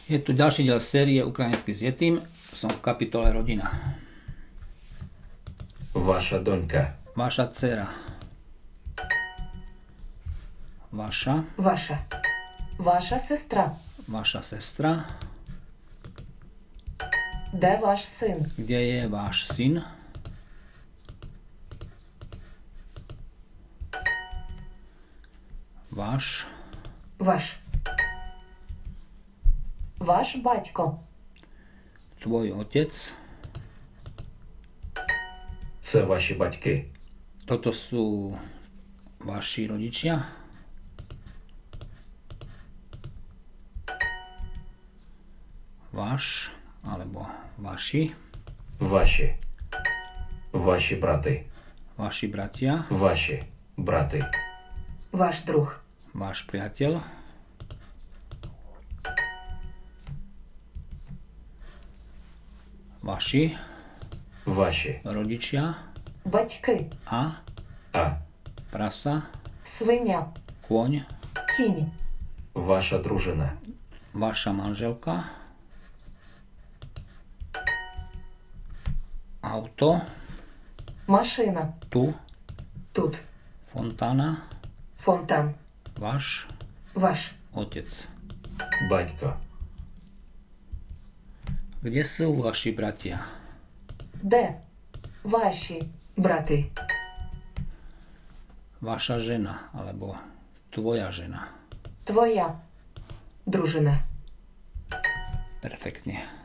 Je tu ďalší diel série Ukrajinsky s Jetým. Som v kapitole Rodina. Ваша донька. Vaša dcera. Vaša. Ваша. Ваша сестра. Vaša sestra. Де ваш син? Kde je váš syn? Váš. Ваш. Ваш батько. Tvoj otec. Це ваші батьки. Toto sú vaši rodičia. Váš alebo vaši. Ваші. Ваші брати. Vaši bratia. Ваші брати. Ваш друг. Váš priateľ. Vaši Ваші. rodičia. Батьки. A А. prasa. Свиня. Kôň. Кінь. Ваша дружина. Vaša manželka. Auto. Машина. Tu. Тут. Fontána. Фонтан. Váš Ваш. otec. Батько. Kde sú vaši bratia? Де ваші брати? Vaša žena alebo tvoja žena. Твоя дружина. Perfektne.